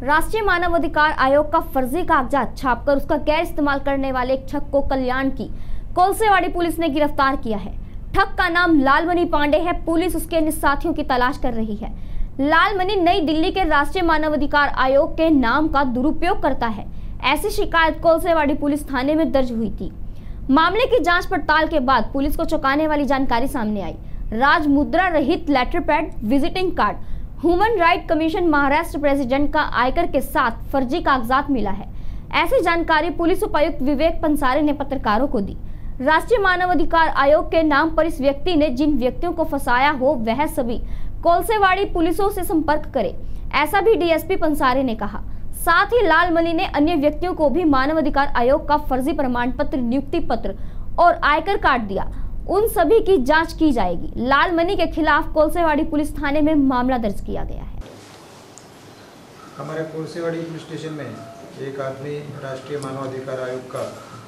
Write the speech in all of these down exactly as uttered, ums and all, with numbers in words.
राष्ट्रीय मानवाधिकार आयोग का फर्जी कागजात छापकर उसका गैर इस्तेमाल करने वाले एक ठग को कल्याण की कोलसेवाड़ी पुलिस ने गिरफ्तार किया है। ठग का नाम लालमणि पांडे है। पुलिस उसके अन्य साथियों की तलाश कर रही है। लालमणि नई दिल्ली के राष्ट्रीय मानवाधिकार आयोग के नाम का दुरुपयोग करता है। ऐसी शिकायत कोलसेवाड़ी पुलिस थाने में दर्ज हुई थी। मामले की जांच पड़ताल के बाद पुलिस को चौंकाने वाली जानकारी सामने आई। राज मुद्रा रहित letter pad, visiting card, human right commission Maharashtra president का आयकर के साथ फर्जी कागजात मिला है। ऐसी जानकारी पुलिस उपायुक्त विवेक पंसारे ने पत्रकारों को दी। राष्ट्रीय मानवाधिकार आयोग के नाम पर इस व्यक्ति ने जिन व्यक्तियों को फंसाया हो वह सभी कोलसेवाड़ी पुलिसों से संपर्क करे, ऐसा भी डीएसपी पंसारे ने कहा। साथ ही लालमणि ने अन्य व्यक्तियों को भी मानवाधिकार आयोग का फर्जी प्रमाण पत्र, नियुक्ति पत्र और आयकर कार्ड दिया। उन सभी की जांच की जाएगी। लालमणि के खिलाफ कोलसेवाड़ी पुलिस थाने में मामला दर्ज किया गया है। हमारे कोलसेवाड़ी पुलिस स्टेशन में एक आदमी राष्ट्रीय मानवाधिकार आयोग का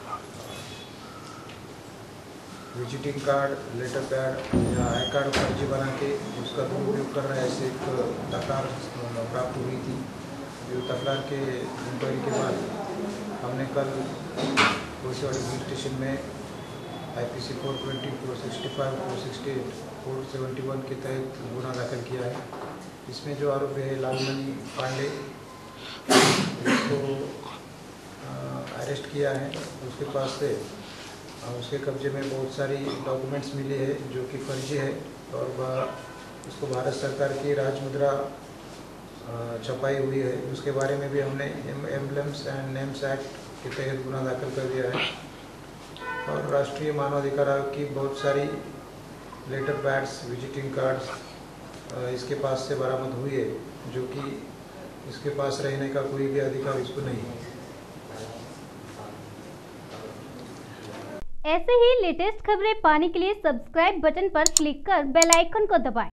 विजिटिंग कार्ड, लेटर पैड या आई कार्ड फर्जी बना के उसका दुरुपयोग कर रहा है, ऐसे एक तकरार प्राप्त हुई थी। जो तकरार के इंक्वायरी के बाद हमने कल कोलसेवाड़ी पुलिस स्टेशन में IPC four twenty, four sixty five, four sixty eight, four seventy one के तहत गुना दाखिल किया है। इसमें जो आरोपी है लालमणि पांडे, उसको अरेस्ट किया है। उसके पास से उसके कब्जे में बहुत सारी डॉक्यूमेंट्स मिले हैं जो कि फर्जी है और वह उसको भारत सरकार की राज मुद्रा छपाई हुई है। उसके बारे में भी हमने एम्बलम्स एंड नेम्स एक्ट के तहत गुना दाखिल कर दिया है। और राष्ट्रीय मानवाधिकार आयोग की बहुत सारी लेटर पैड्स, विजिटिंग कार्ड्स इसके पास से बरामद हुई है, जो कि इसके पास रहने का कोई भी अधिकार इसको नहीं है। ऐसे ही लेटेस्ट खबरें पाने के लिए सब्सक्राइब बटन पर क्लिक कर बेल आइकन को दबाएं।